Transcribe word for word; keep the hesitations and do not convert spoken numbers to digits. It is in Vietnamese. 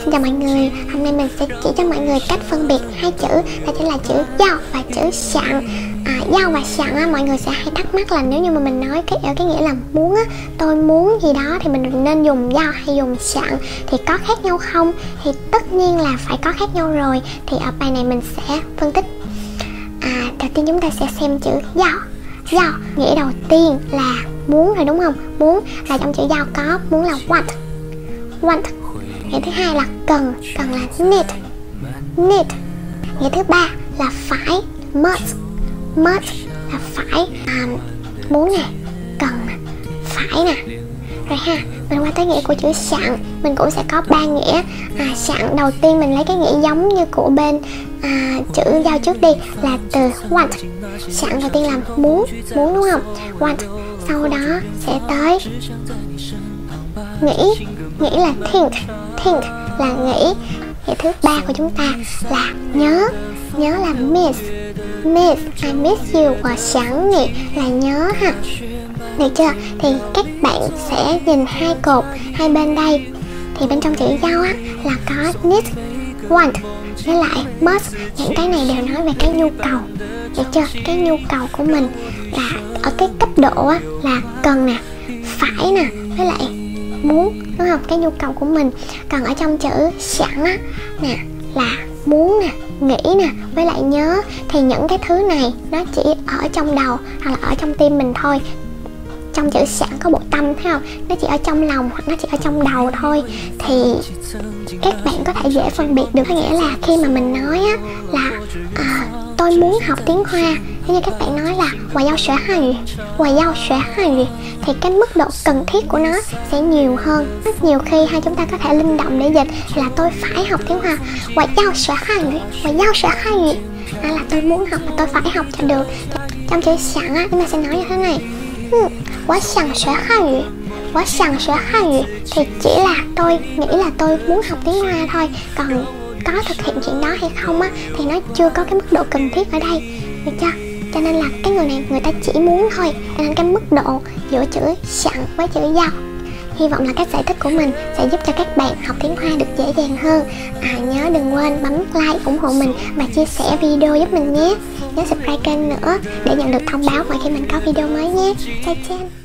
Xin chào mọi người, hôm nay mình sẽ chỉ cho mọi người cách phân biệt hai chữ, đó chính là chữ giao và chữ sẵn. à, Giao và sẵn á, mọi người sẽ hay thắc mắc là nếu như mà mình nói cái ở cái nghĩa là muốn á, tôi muốn gì đó thì mình nên dùng giao hay dùng sẵn, thì có khác nhau không? Thì tất nhiên là phải có khác nhau rồi. Thì ở bài này mình sẽ phân tích. à, Đầu tiên chúng ta sẽ xem chữ giao. Giao nghĩa đầu tiên là muốn rồi đúng không? Muốn là trong chữ giao có muốn là want. Want. Nghĩa thứ hai là cần, cần là need. Need. Nghĩa thứ ba là phải, must. Must là phải. à, Muốn nè, cần nè, phải nè. Rồi ha, mình qua tới nghĩa của chữ sẵn. Mình cũng sẽ có ba nghĩa. à, Sẵn đầu tiên mình lấy cái nghĩa giống như của bên à, chữ giao trước đi, là từ want. Sẵn đầu tiên là muốn, muốn đúng không? Want. Sau đó sẽ tới nghĩ, nghĩ là think. Think là nghĩ. Nghĩa thứ ba của chúng ta là nhớ, nhớ là miss. Miss, I miss you. Và sẵn nghĩa là nhớ ha. Được chưa? Thì các bạn sẽ nhìn hai cột hai bên đây. Thì bên trong chữ giao á là có need, want với lại must. Những cái này đều nói về cái nhu cầu. Được chưa? Cái nhu cầu của mình là ở cái cấp độ á là cần nè, phải nè, với lại muốn, đúng không? Cái nhu cầu của mình. Còn ở trong chữ sẵn á nè là muốn nè, nghĩ nè, với lại nhớ. Thì những cái thứ này nó chỉ ở trong đầu hoặc là ở trong tim mình thôi. Trong chữ sẵn có bộ tâm, thấy không? Nó chỉ ở trong lòng hoặc nó chỉ ở trong đầu thôi. Thì các bạn có thể dễ phân biệt được. Có nghĩa là khi mà mình nói á là à, tôi muốn học tiếng Hoa, như các bạn nói là Wo yao xue Hàn ngữ, Wo yao xue Hàn ngữ, thì cái mức độ cần thiết của nó sẽ nhiều hơn. Rất nhiều khi hai chúng ta có thể linh động để dịch là tôi phải học tiếng Hoa, Wo yao xue Hàn ngữ, Wo yao xue Hàn ngữ, đó là tôi muốn học và tôi phải học cho được. Trong chữ sẵn á chúng ta sẽ nói như thế này: Wo xiang xue Hàn ngữ, Wo xiang xue Hàn ngữ, thì chỉ là tôi nghĩ là tôi muốn học tiếng Hoa thôi. Còn có thực hiện chuyện đó hay không á thì nó chưa có cái mức độ cần thiết ở đây. Được chưa? Cho nên là cái người này người ta chỉ muốn thôi. Cho nên cái mức độ giữa chữ sẵn với chữ giao. Hy vọng là cách giải thích của mình sẽ giúp cho các bạn học tiếng Hoa được dễ dàng hơn. à, Nhớ đừng quên bấm like ủng hộ mình và chia sẻ video giúp mình nhé. Nhớ subscribe kênh nữa để nhận được thông báo mỗi khi mình có video mới nhé. Chào chen.